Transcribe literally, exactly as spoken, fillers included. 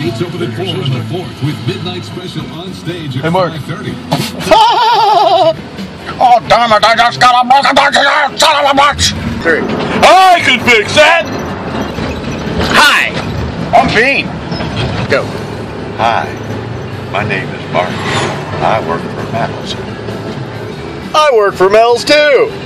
Gates open at four on the fourth with Midnight Special on stage at Hey, Mark. five thirty. Oh, damn it, I just got a bunch of bucks, son of a bitch! Three. I can fix that! Hi, I'm Bean. Go. Hi, my name is Mark. I work for Mel's. I work for Mel's too.